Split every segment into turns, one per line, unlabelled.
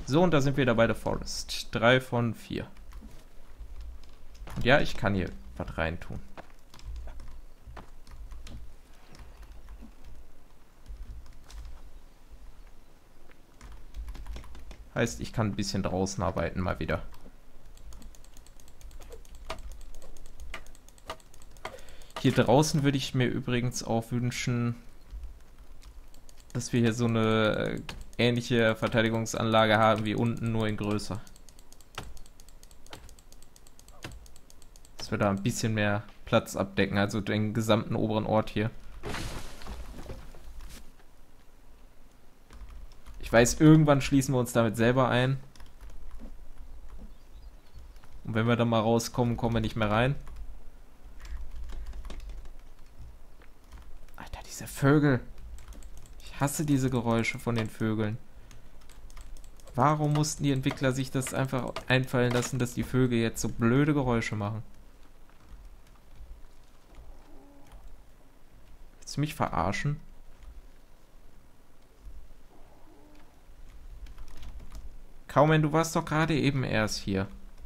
So, und da sind wir wieder bei The Forest. 3 von 4. Und ja, ich kann hier was reintun. Heißt, ich kann ein bisschen draußen arbeiten mal wieder. Hier draußen würde ich mir übrigens auch wünschen, dass wir hier so eine ähnliche Verteidigungsanlage haben wie unten, nur in größer. Dass wir da ein bisschen mehr Platz abdecken, also den gesamten oberen Ort hier. Ich weiß, irgendwann schließen wir uns damit selber ein. Und wenn wir dann mal rauskommen, kommen wir nicht mehr rein. Alter, diese Vögel. Ich hasse diese Geräusche von den Vögeln. Warum mussten die Entwickler sich das einfach einfallen lassen, dass die Vögel jetzt so blöde Geräusche machen? Willst du mich verarschen? Kaumen, du warst doch gerade eben erst hier.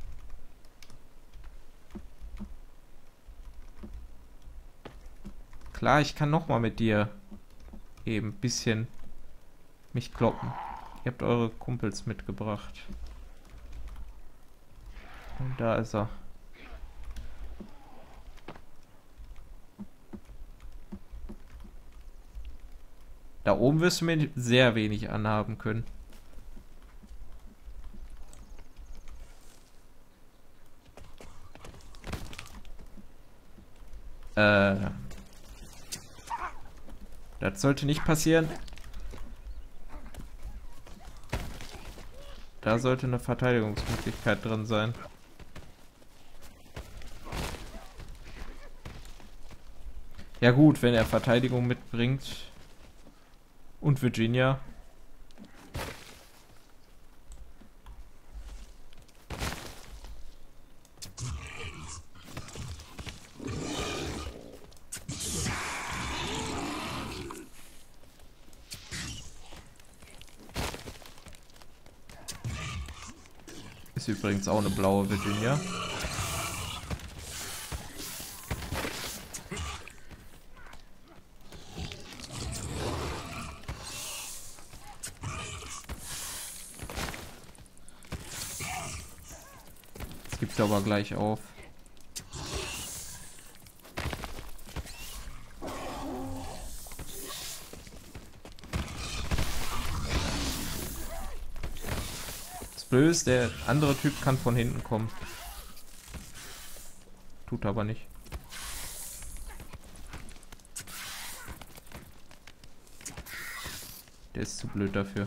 Klar, ich kann nochmal mit dir eben ein bisschen mich kloppen. Ihr habt eure Kumpels mitgebracht. Und da ist er. Da oben wirst du mir sehr wenig anhaben können. Das sollte nicht passieren. Da sollte eine Verteidigungsmöglichkeit drin sein. Ja gut, wenn er Verteidigung mitbringt. Und Virginia. Ist übrigens auch eine blaue Virginia. Das gibt aber gleich auf. Böse, der andere Typ kann von hinten kommen. Tut aber nicht. Der ist zu blöd dafür.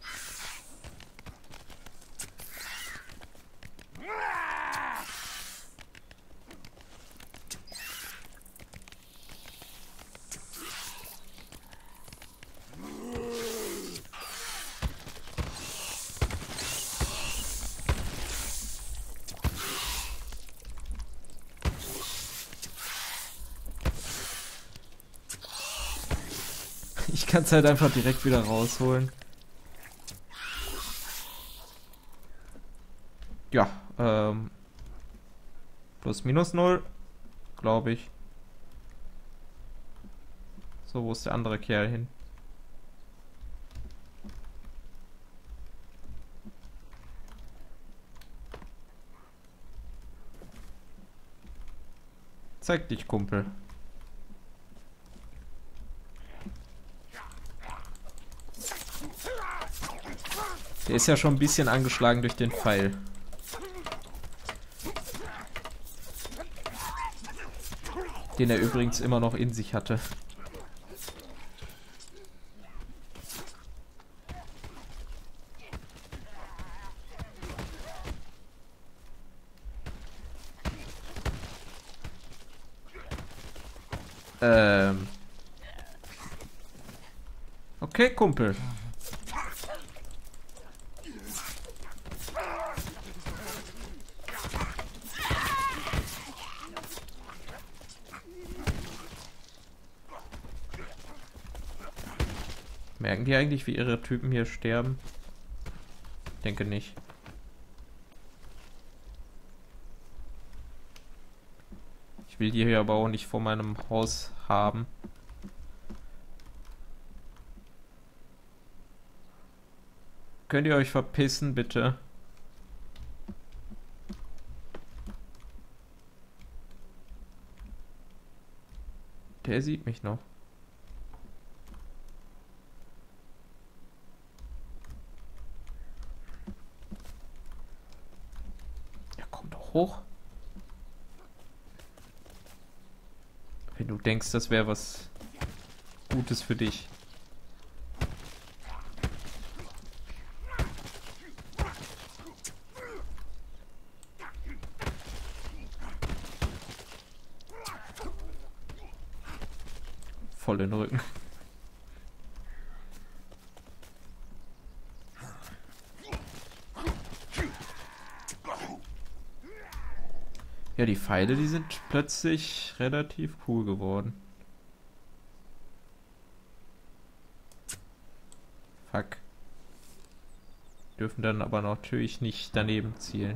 Ich kann es halt einfach direkt wieder rausholen. Ja, plus minus 0, glaube ich. So, wo ist der andere Kerl hin? Zeig dich, Kumpel. Der ist ja schon ein bisschen angeschlagen durch den Pfeil. Den er übrigens immer noch in sich hatte. Okay, Kumpel. Merken die eigentlich, wie ihre Typen hier sterben? Denke nicht. Ich will die hier aber auch nicht vor meinem Haus haben. Könnt ihr euch verpissen, bitte? Der sieht mich noch. Ja, komm doch hoch. Wenn du denkst, das wäre was Gutes für dich. Voll in den Rücken. Ja, die Pfeile, die sind plötzlich relativ cool geworden. Fuck. Dürfen dann aber natürlich nicht daneben zielen.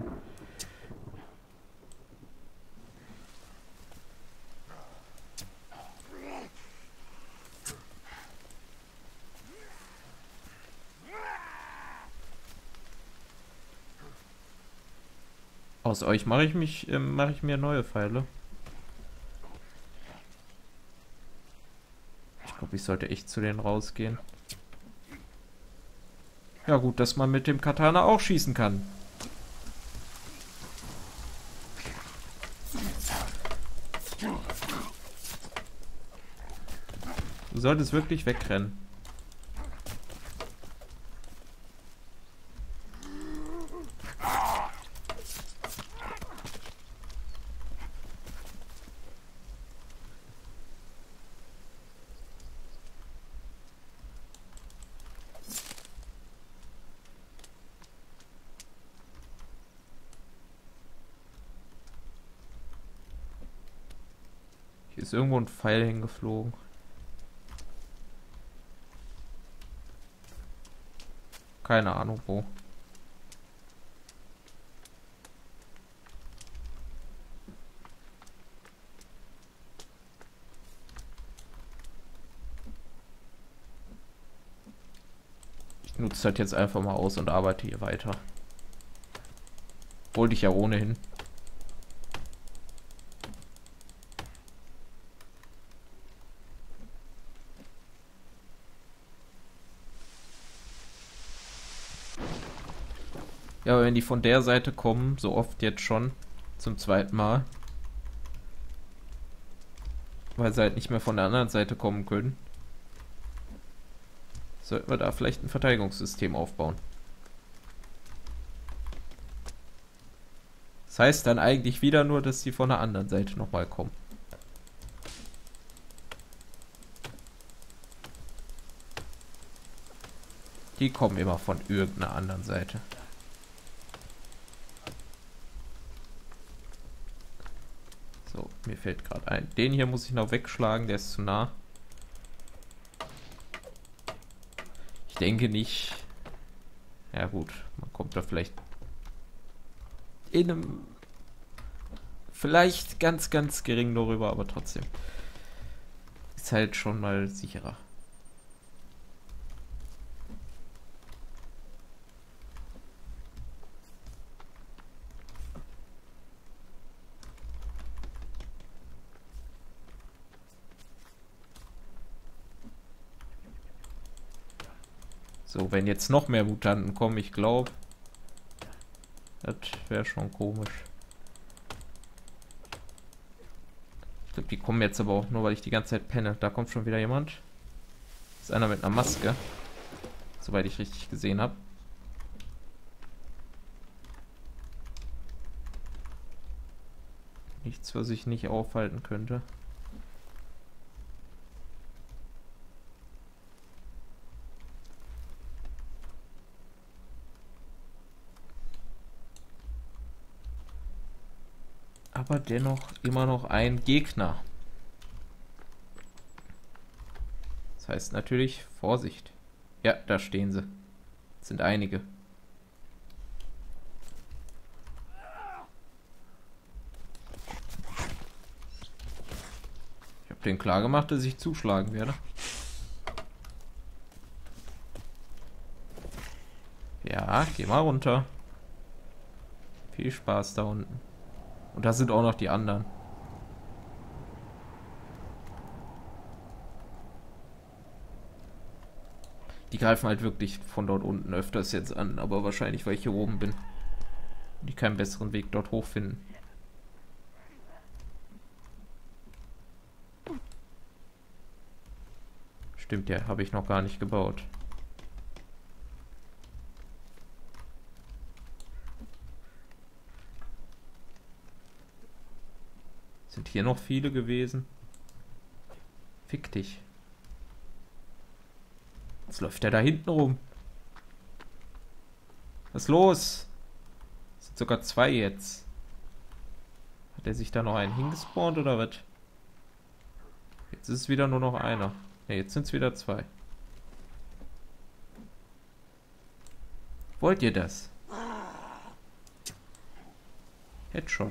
Aus euch mache ich mir neue Pfeile. Ich glaube, ich sollte echt zu denen rausgehen. Ja gut, dass man mit dem Katana auch schießen kann. Du solltest wirklich wegrennen. Hier ist irgendwo ein Pfeil hingeflogen. Keine Ahnung wo. Ich nutze das jetzt einfach mal aus und arbeite hier weiter. Wollte ich ja ohnehin. Ja, aber wenn die von der Seite kommen, so oft jetzt schon, zum zweiten Mal, weil sie halt nicht mehr von der anderen Seite kommen können, sollten wir da vielleicht ein Verteidigungssystem aufbauen. Das heißt dann eigentlich wieder nur, dass die von der anderen Seite nochmal kommen. Die kommen immer von irgendeiner anderen Seite. So, mir fällt gerade ein. Den hier muss ich noch wegschlagen, der ist zu nah. Ich denke nicht. Ja gut, man kommt da vielleicht in einem vielleicht ganz, ganz gering nur rüber, aber trotzdem. Ist halt schon mal sicherer. So, wenn jetzt noch mehr Mutanten kommen, ich glaube, das wäre schon komisch. Ich glaube, die kommen jetzt aber auch nur, weil ich die ganze Zeit penne. Da kommt schon wieder jemand. Das ist einer mit einer Maske. Soweit ich richtig gesehen habe. Nichts, was ich nicht aufhalten könnte. Aber dennoch immer noch ein Gegner. Das heißt natürlich Vorsicht. Ja, da stehen sie. Das sind einige. den klar gemacht, dass ich zuschlagen werde. Ja, geh mal runter. Viel Spaß da unten. Und da sind auch noch die anderen. Die greifen halt wirklich von dort unten öfters jetzt an, aber wahrscheinlich, weil ich hier oben bin. Und ich keinen besseren Weg dort hoch finden. Stimmt ja, habe ich noch gar nicht gebaut. Sind hier noch viele gewesen? Fick dich. Jetzt läuft der da hinten rum. Was ist los? Es sind sogar 2 jetzt. Hat er sich da noch einen hingespawnt oder was? Jetzt ist es wieder nur noch einer. Ne, jetzt sind es wieder 2. Wollt ihr das? Headshot.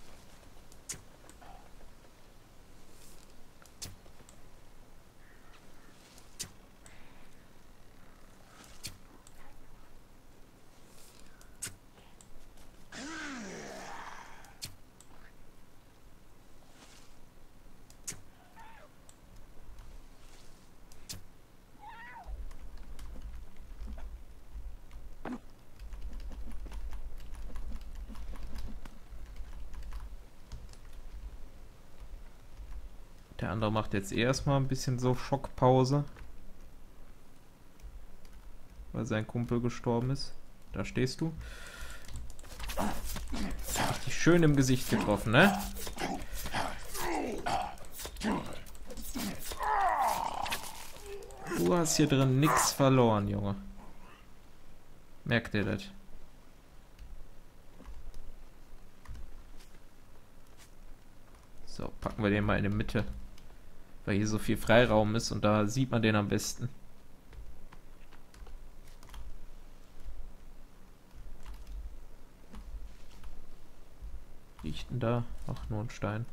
Der andere macht jetzt erstmal ein bisschen so Schockpause. Weil sein Kumpel gestorben ist. Da stehst du. Richtig schön im Gesicht getroffen, ne? Du hast hier drin nix verloren, Junge. Merkt ihr das? So, packen wir den mal in die Mitte. Weil hier so viel Freiraum ist und da sieht man den am besten. Liegt denn da? Ach, nur ein Stein.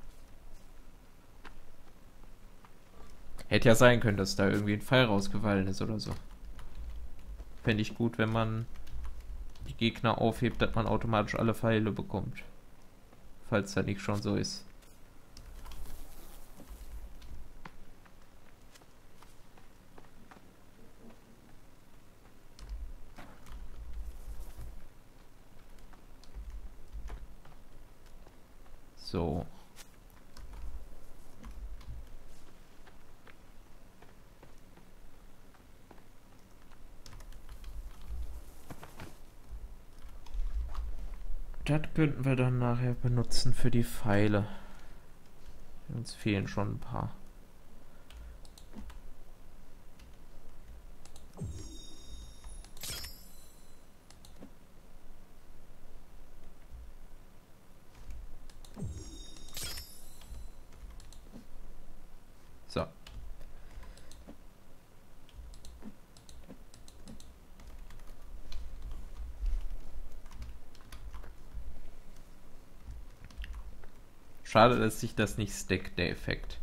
Hätte ja sein können, dass da irgendwie ein Pfeil rausgefallen ist oder so. Fände ich gut, wenn man die Gegner aufhebt, dass man automatisch alle Pfeile bekommt. Falls das nicht schon so ist. So. Das könnten wir dann nachher benutzen für die Pfeile. Uns fehlen schon ein paar. So. Schade, dass sich das nicht stackt, der Effekt.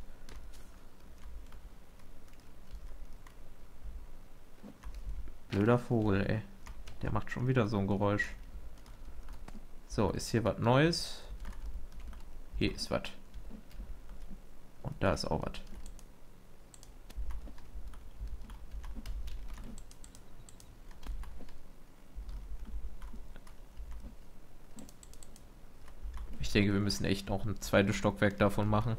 Blöder Vogel, ey. Der macht schon wieder so ein Geräusch. So, ist hier was Neues? Hier ist was. Und da ist auch was. Ich denke, wir müssen echt noch ein zweites Stockwerk davon machen.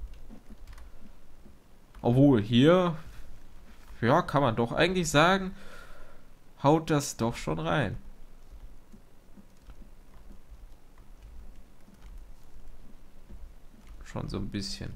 Obwohl, hier, ja, kann man doch eigentlich sagen, haut das doch schon rein. Schon so ein bisschen.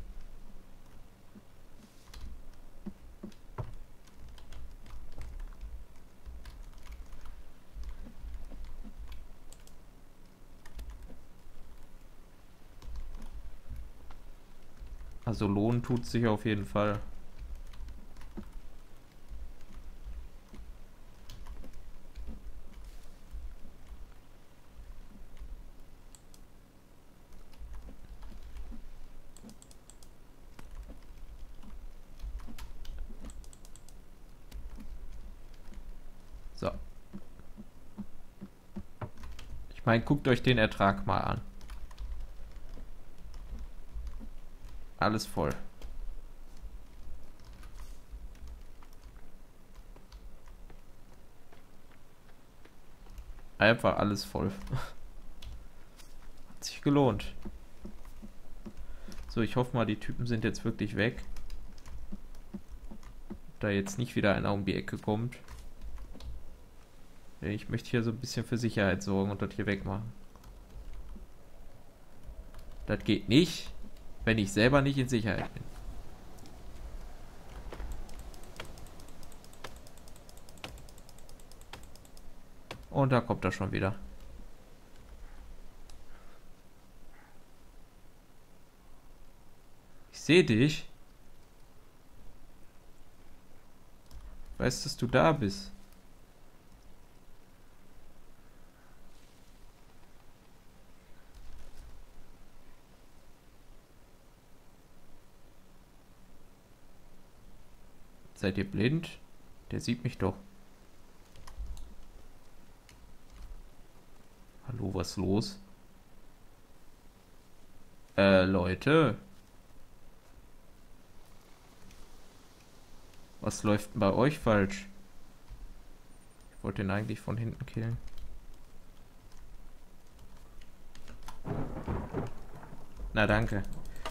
Also lohnen tut sich auf jeden Fall. Ich meine, guckt euch den Ertrag mal an. Alles voll. Einfach alles voll. Hat sich gelohnt. So, ich hoffe mal, die Typen sind jetzt wirklich weg. Da jetzt nicht wieder einer um die Ecke kommt. Ich möchte hier so ein bisschen für Sicherheit sorgen und das hier wegmachen. Das geht nicht, wenn ich selber nicht in Sicherheit bin. Und da kommt er schon wieder. Ich sehe dich. Weißt, dass du da bist. Seid ihr blind? Der sieht mich doch. Hallo, was ist los? Leute. Was läuft denn bei euch falsch? Ich wollte den eigentlich von hinten killen. Na, danke.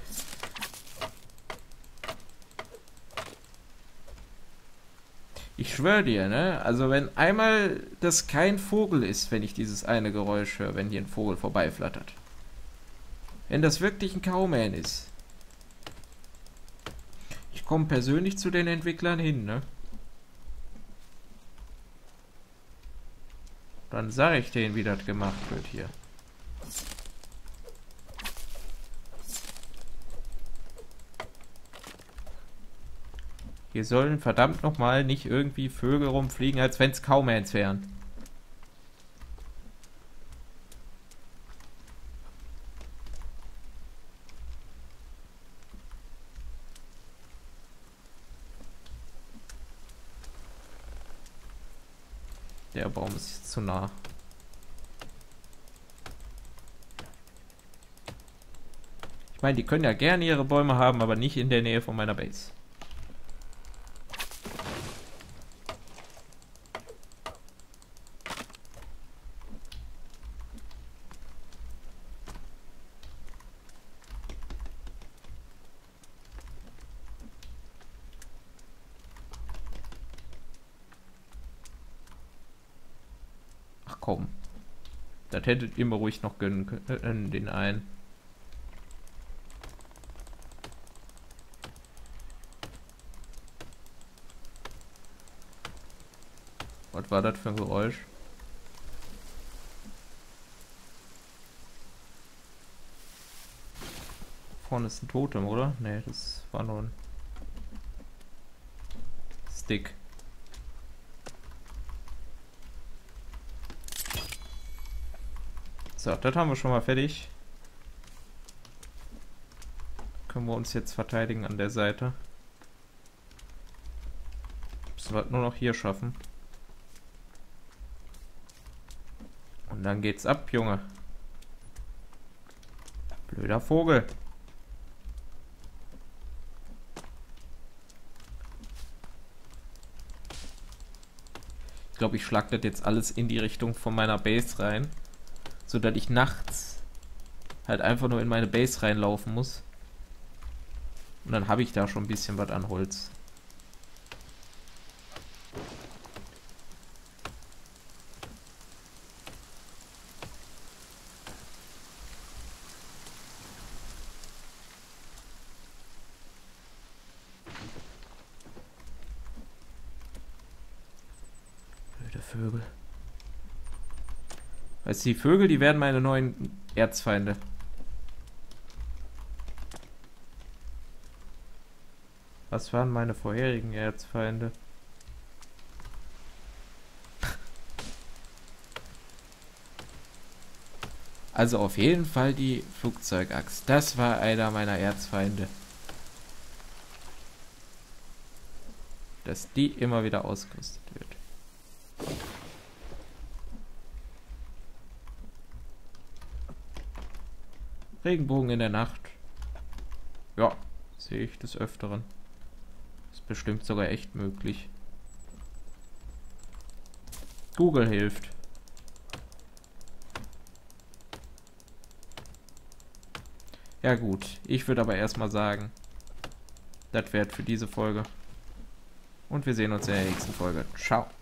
Ich schwöre dir, ne? Also wenn einmal das kein Vogel ist, wenn ich dieses eine Geräusch höre, wenn hier ein Vogel vorbeiflattert. Wenn das wirklich ein Cowman ist. Ich komme persönlich zu den Entwicklern hin, ne? Dann sage ich denen, wie das gemacht wird hier. Hier sollen verdammt nochmal nicht irgendwie Vögel rumfliegen, als wenn es Cowmans wären. Der Baum ist jetzt zu nah. Ich meine, die können ja gerne ihre Bäume haben, aber nicht in der Nähe von meiner Base. Ach komm. Das hättet ihr mir ruhig noch gönnen können, den einen. Was war das für ein Geräusch? Vorne ist ein Totem, oder? Ne, das war nur ein Stick. So, das haben wir schon mal fertig. Können wir uns jetzt verteidigen an der Seite. Müssen wir nur noch hier schaffen. Und dann geht's ab, Junge. Blöder Vogel. Ich glaube, ich schlage das jetzt alles in die Richtung von meiner Base rein. So dass ich nachts halt einfach nur in meine Base reinlaufen muss. Und dann habe ich da schon ein bisschen was an Holz. Blöde Vögel. Weißt du, die Vögel, die werden meine neuen Erzfeinde. Was waren meine vorherigen Erzfeinde? Also auf jeden Fall die Flugzeugaxt. Das war einer meiner Erzfeinde. Dass die immer wieder ausgerüstet wird. Regenbogen in der Nacht. Ja, sehe ich des Öfteren. Ist bestimmt sogar echt möglich. Google hilft. Ja gut, ich würde aber erstmal sagen, das wäre für diese Folge. Und wir sehen uns in der nächsten Folge. Ciao.